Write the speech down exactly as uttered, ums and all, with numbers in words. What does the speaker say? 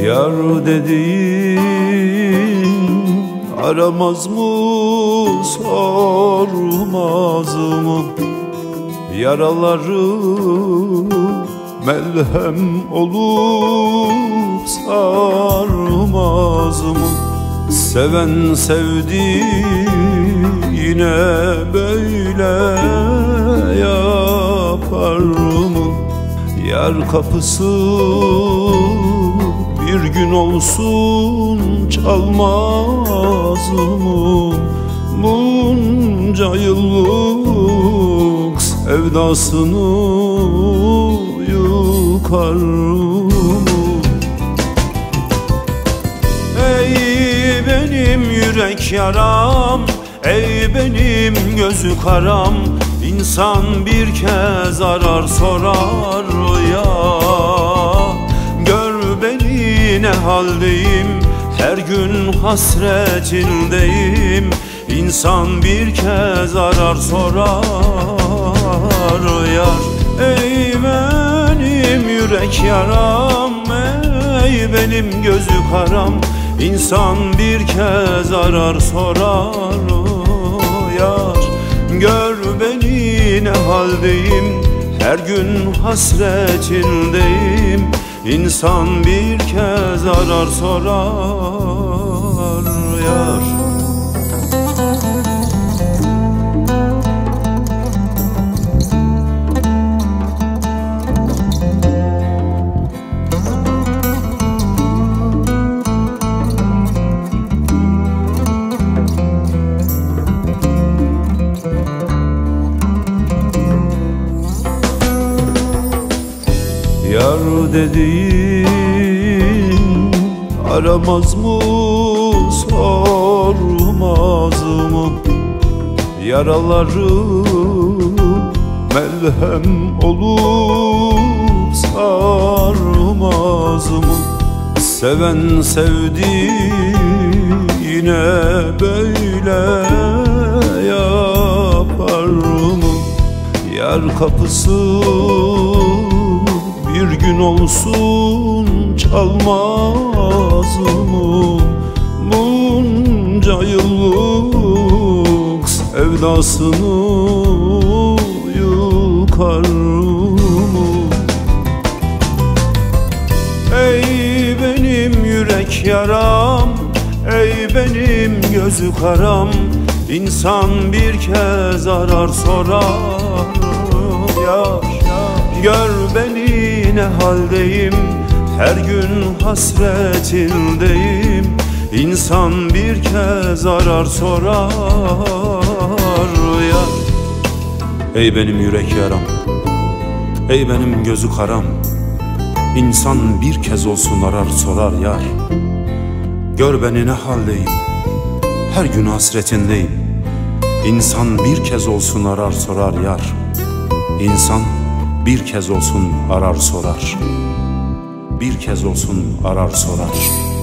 Yar dediğin aramaz mı, sormaz mı? Yaraları melhem olup sarmaz mı? Seven sevdiğine böyle yapar mı? Yar kapısı bir gün olsun çalmaz mı? Bunca yıllık sevdasını yıkar mı? Ey benim yürek yaram, ey benim gözü karam, İnsan bir kez arar sorar ya. Gör beni ne haldeyim, her gün hasretindeyim. İnsan bir kez arar sorar yar. Ey benim yürek yaram, ey benim gözü karam, İnsan bir kez arar sorar yar. Gör beni ne haldeyim, her gün hasretindeyim. İnsan bir kez arar sorar yar. Yar dediğin aramaz mı, sormaz mı? Yaraları melhem olup sarmaz mı? Seven sevdiğine böyle yapar mı? Yar kapısı bir gün olsun çalmaz mı? Bunca yıllık sevdasını yıkar mı? Ey benim yürek yaram, ey benim gözü karam, İnsan bir kez arar sorar yar. Gör beni ne haldeyim, her gün hasretindeyim. İnsan bir kez arar sorar yar. Ey benim yürek yaram, ey benim gözü karam, İnsan bir kez olsun arar sorar yar. Gör beni ne haldeyim, her gün hasretindeyim. İnsan bir kez olsun arar sorar yar. İnsan bir kez olsun arar sorar, bir kez olsun arar sorar.